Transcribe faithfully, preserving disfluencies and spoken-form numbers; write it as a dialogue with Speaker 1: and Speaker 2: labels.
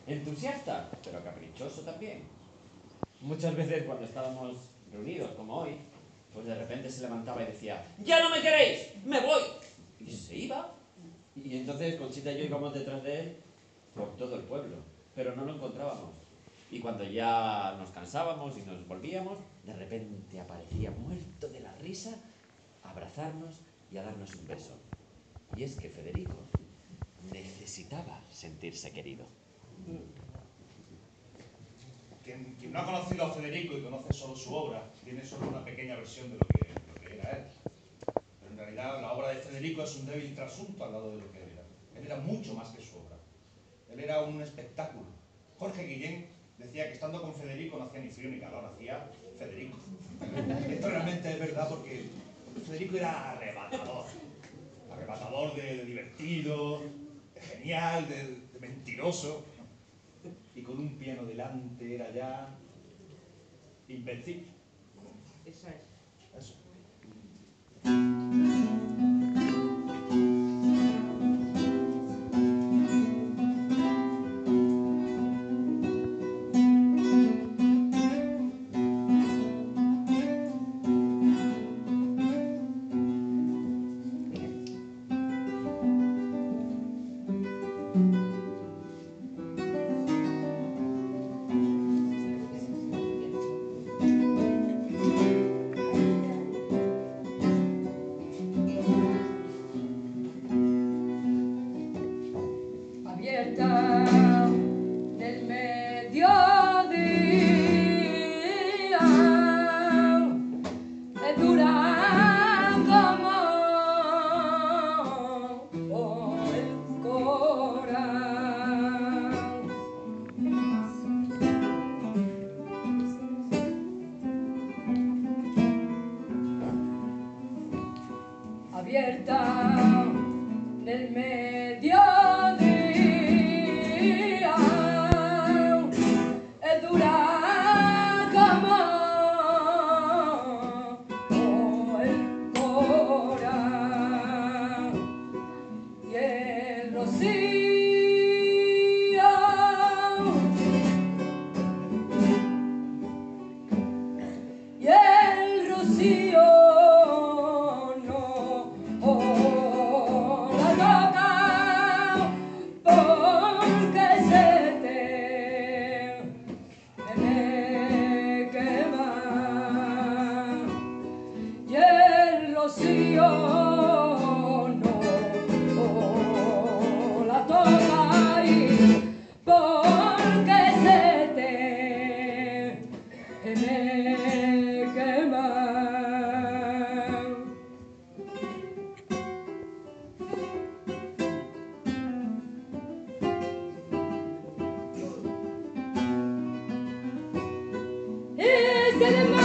Speaker 1: entusiasta, pero caprichoso también. Muchas veces cuando estábamos reunidos, como hoy, pues de repente se levantaba y decía: ¡ya no me queréis! ¡Me voy! Y se iba. Y entonces Conchita y yo íbamos detrás de él por todo el pueblo, pero no lo encontrábamos. Y cuando ya nos cansábamos y nos volvíamos, de repente aparecía muerto de la risa a abrazarnos y a darnos un beso. Y es que Federico necesitaba sentirse querido.
Speaker 2: Quien, quien no ha conocido a Federico y conoce solo su obra, tiene solo una pequeña versión de lo que, lo que era él. Pero en realidad la obra de Federico es un débil trasunto al lado de lo que él era. Él era mucho más que su obra. Él era un espectáculo. Jorge Guillén decía que estando con Federico no hacía ni frío ni calor, hacía Federico. Esto realmente es verdad porque Federico era arrebatador. Arrebatador de, de divertido, de genial, de, de mentiroso. Y con un piano delante era ya invencible.
Speaker 3: Eso es.
Speaker 2: Eso.
Speaker 4: Is it